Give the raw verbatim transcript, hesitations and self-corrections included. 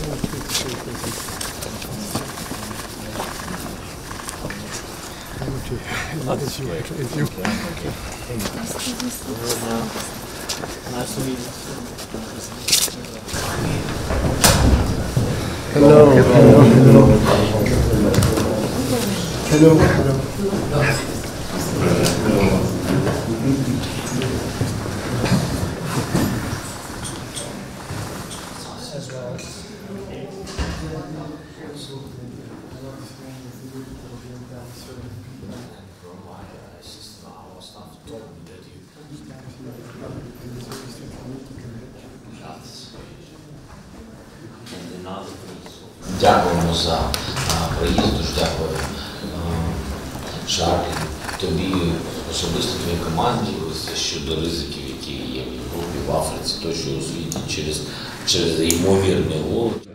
That's great. Thank you. Thank you. Nice to meet you. Hello. Hello. Hello. Hello. As well. Дякуємо за приїзд, дуже дякую Шарлі, тобі, особисто твоїй команді, щодо ризиків, які є в Європі, в Африці, тощо у світі, через, через ймовірний голод.